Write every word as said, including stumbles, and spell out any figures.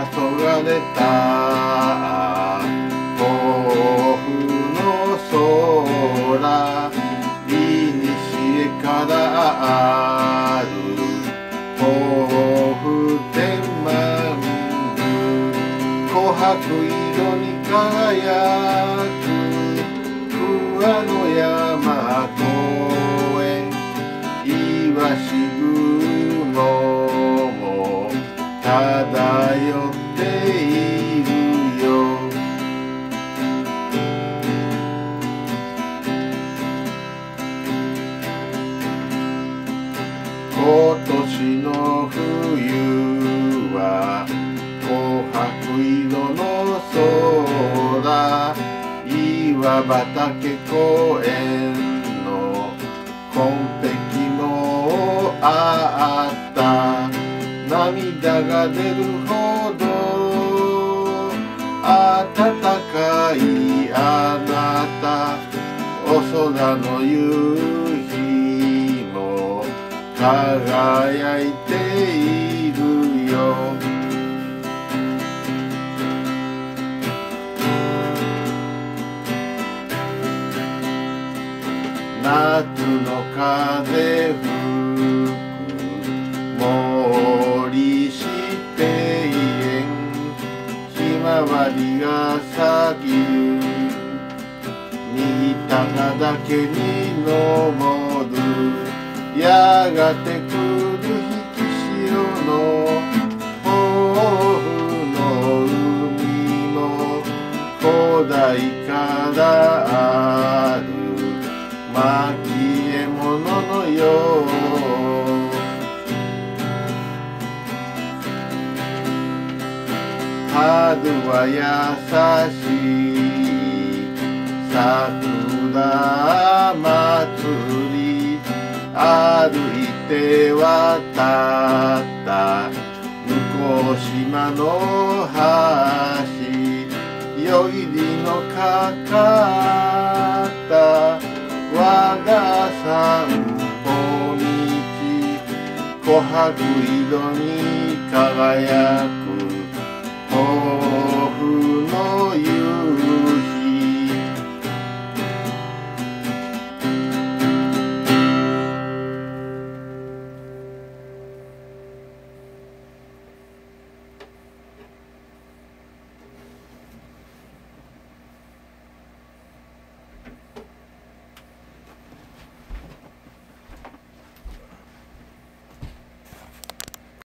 れた甲府の空いにしえからある甲府天満宮琥珀色に輝く桑の山公園岩し雲も漂っているよ。今年の冬は琥珀色の空岩畑公園の紺碧もあった涙が出るほど暖かいあなたお空の夕日も輝いているよ。夏の風吹く森して園ひまわりが咲き新高岳に登るやがて来る引き潮の甲府の海も古代からある蒔絵物のよう春は優しい桜祭り歩いて渡った向島の橋よいりのかかった我が散歩道琥珀色に輝く